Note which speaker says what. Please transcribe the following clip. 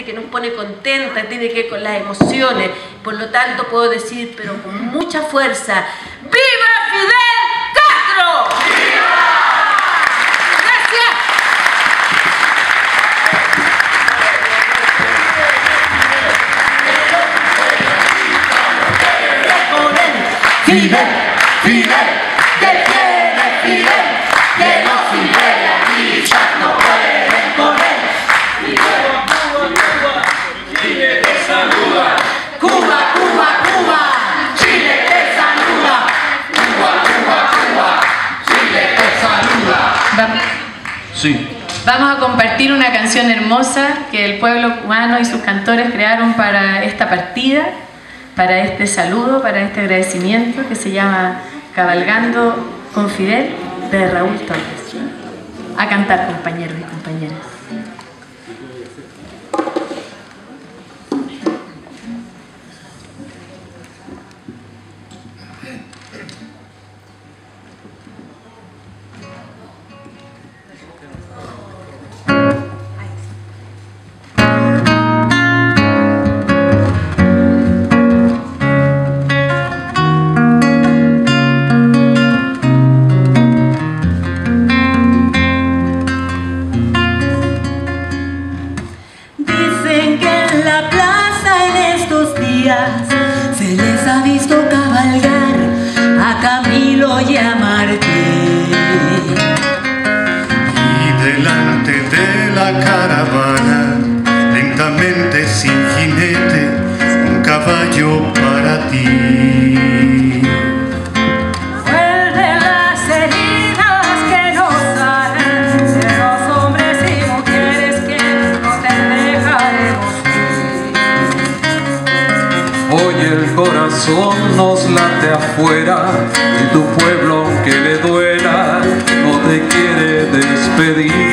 Speaker 1: que nos pone contenta, tiene que ver con las emociones. Por lo tanto puedo decir, pero con mucha fuerza, ¡viva Fidel Castro! ¡Viva! ¡Gracias!
Speaker 2: Fidel, Fidel, defiende Fidel, que los imperialistas no pueden correr. Chile te saluda, Cuba, Cuba, Cuba, Chile te saluda, Cuba, Cuba, Cuba, Chile te saluda.
Speaker 3: Sí.
Speaker 4: Vamos a compartir una canción hermosa que el pueblo cubano y sus cantores crearon para esta partida, para este saludo, para este agradecimiento, que se llama Cabalgando con Fidel, de Raúl Torres. A cantar, compañeros y compañeras.
Speaker 2: Se les ha visto cabalgar a Camilo y a Martín,
Speaker 5: y delante de la caravana, lentamente sin jinete, un caballo para ti.
Speaker 2: Fue de las heridas que nos salen de los hombres y mujeres que no te dejaremos.
Speaker 3: Hoy el corazón nos late afuera y tu pueblo, aunque le duela, no te quiere despedir.